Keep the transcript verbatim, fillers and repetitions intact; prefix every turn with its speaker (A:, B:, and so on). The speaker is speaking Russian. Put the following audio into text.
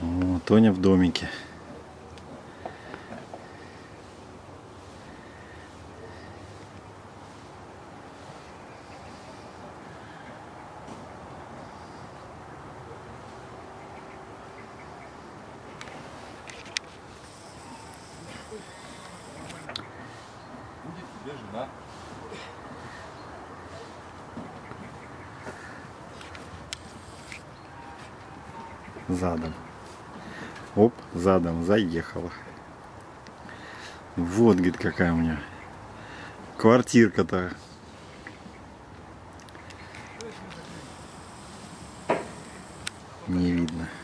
A: О, Тоня в домике.
B: Будет тебе жена.
A: Задом. Оп, задом заехала. Вот, говорит, какая у меня квартирка-то. Не видно.